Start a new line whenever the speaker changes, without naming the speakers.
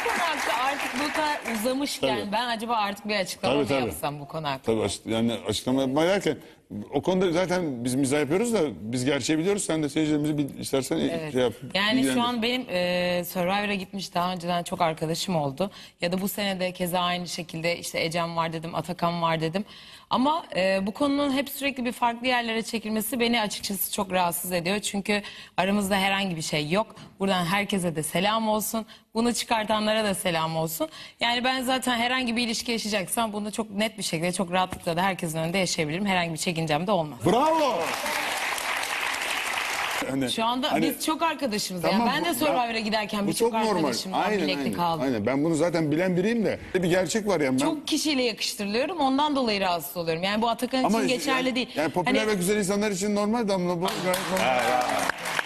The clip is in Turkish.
konu hakkında artık bu kadar uzamışken
Tabii.
ben acaba artık bir açıklama mı
Tabii.
yapsam bu konu hakkında?
Tabii yani açıklama yapma derken o konuda zaten biz mizah yapıyoruz da biz gerçeği biliyoruz. Sen de seyircilerimizi istersen
Evet.
şey yap.
Yani
bilgilendir.
şu an benim Survivor'a gitmiş daha önceden çok arkadaşım oldu. Ya da bu sene de keza aynı şekilde işte Ecem var dedim, Atakan var dedim. Ama bu konunun hep sürekli bir farklı yerlere çekilmesi beni açıkçası çok rahatsız ediyor. Çünkü aramızda herhangi bir şey yok. Buradan herkese de selam olsun. Bunu çıkartanlara da selam olsun. Yani ben zaten herhangi bir ilişki yaşayacaksam bunu çok net bir şekilde, çok rahatlıkla da herkesin önünde yaşayabilirim. Herhangi bir çekincem de olmaz.
Bravo. Hani,
Şu anda
hani-
biz çok arkadaşımız.
Tamam,
yani ben de Survivor'a giderken
bu
birçok
çok normal.
arkadaşımla birlikte kaldım.
Aynen. Ben bunu zaten bilen biriyim de. Bir gerçek var yani.
Çok kişiyle yakıştırılıyorum. Ondan dolayı rahatsız oluyorum. Yani bu Atakan için geçerli
yani,
değil.
Yani popüler
Hani-
ve güzel insanlar için normal, Damla, bu gayet normal.